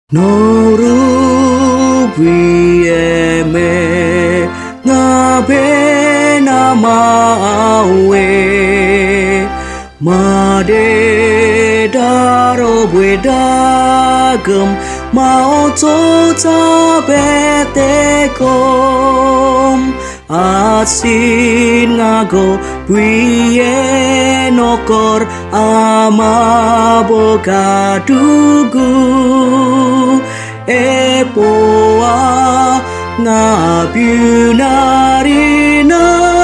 Nauru Bwiema ngabe namawe made daro bwedagem mau tota betekom asin ngago bwie nokor ama bokadugu epoa ngabunarina